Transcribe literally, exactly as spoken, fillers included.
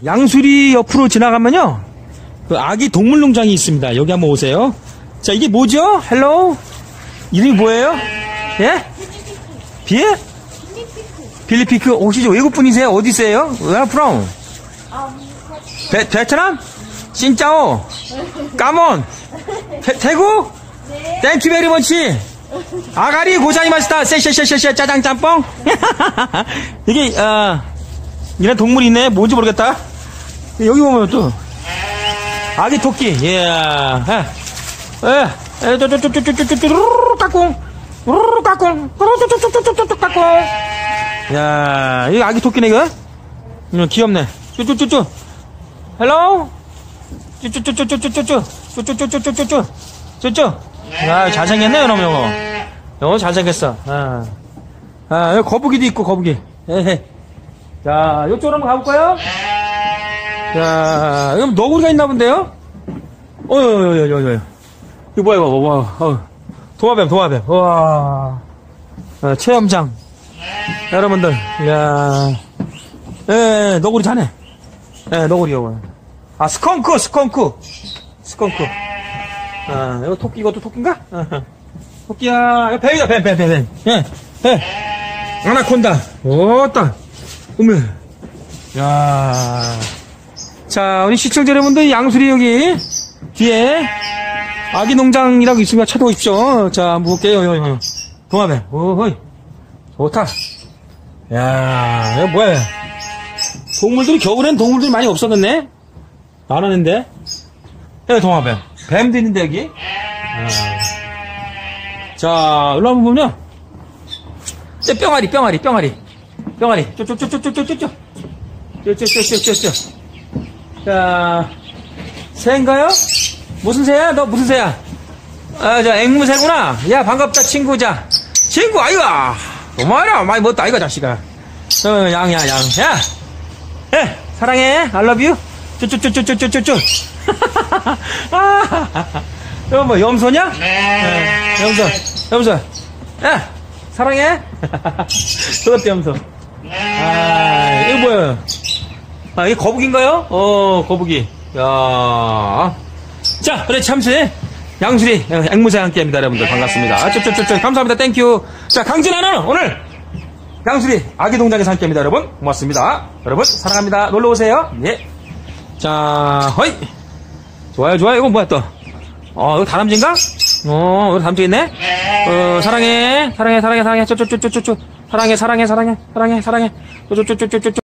양수리 옆으로 지나가면요, 그 아기 동물농장이 있습니다. 여기 한번 오세요. 자, 이게 뭐죠? 헬로우? 이름이 뭐예요? 예? 비에? 빌리피크. 혹시 외국분이세요? 어디세요? Where from? 베, 베트남? 신짜오? 까몬? 태, 태국? 땡큐 베리 머치. 아가리 고자이마스타. 쎄쎄쎄쎄 짜장 짬뽕. 이게 어, 이런 동물이 있네. 뭔지 모르겠다. 여기 보면 또 아기 토끼. 예. 예. 에, 쪼쪼쪼쪼쪼쪼쪼 까꿍. 우르르 까꿍. 쪼쪼쪼쪼쪼쪼 까꿍. 야, 이 아기 토끼네 이거. 이거 귀엽네. 쪼쪼쪼쪼. 헬로. 쪼쪼쪼쪼쪼쪼쪼. 쪼쪼쪼쪼쪼쪼. 쪼쪼. 야, 잘생겼네, 이놈, 요거. 요거 잘생겼어. 아, 아, 여기 거북이도 있고, 거북이. 에헤. 자, 요쪽으로 한번 가볼까요? 자, 여기 너구리가 있나 본데요? 어여, 어여, 어여, 어여. 이거 뭐야, 이거, 뭐, 어. 도마뱀, 도마뱀. 우와. 어, 체험장. 여러분들, 야, 예, 너구리 자네. 예, 너구리, 요거. 아, 스컹크, 스컹크. 스컹크. 아, 이거 토끼, 이것도 토끼인가? 아, 토끼야, 이거 뱀이다, 뱀, 뱀, 뱀, 뱀. 예, 뱀. 아나콘다. 오따. 어메. 야. 자, 우리 시청자 여러분들, 양수리 여기, 뒤에, 아기 농장이라고 있으면 찾아오십시오. 자, 한번 볼게요, 요, 요. 도마뱀. 오호이. 좋다. 야, 이거 뭐야. 동물들이, 겨울엔 동물들이 많이 없어졌네? 많았는데. 여기 도마뱀. 뱀도 있는데, 여기. 아. 자, 일로 한번 보면요. 저 뿅아리, 뿅아리, 뿅아리. 뿅아리. 쪼쪼쪼쪼쪼쪼쪼. 쪼쪼쪼쪼쪼. 자, 새인가요? 무슨 새야? 너 무슨 새야? 아, 저 앵무새구나. 야, 반갑다, 친구. 자, 친구, 아이가. 고마워라. 많이 먹었다, 아이가, 자식아. 어, 양이야, 양. 야! 예, 사랑해. I love you. 쪼쪼쪼쪼쪼쪼쪼. 이거 뭐, 염소냐? 네. 염소, 염소. 야! 사랑해. 그것도 염소. 아, 이거 뭐야? 아, 이게 거북인가요? 어, 거북이. 야. 자, 그래, 참새. 양수리, 앵무새와 함께 합니다, 여러분들. 반갑습니다. 쪼쪼쪼쪼. 감사합니다. 땡큐. 자, 강진아는 오늘 양수리 아기 농장에서 함께 합니다, 여러분. 고맙습니다. 여러분, 사랑합니다. 놀러오세요. 예. 자, 허이. 좋아요, 좋아요. 이거 뭐야, 또? 어, 이거 다람쥐인가? 어, 이거 다람쥐 있네? 어, 사랑해. 사랑해, 사랑해, 사랑해. 쪼쪼쪼쪼쪼. 사랑해, 사랑해, 사랑해. 사랑해, 사랑해. 쪼쪼쪼쪼쪼.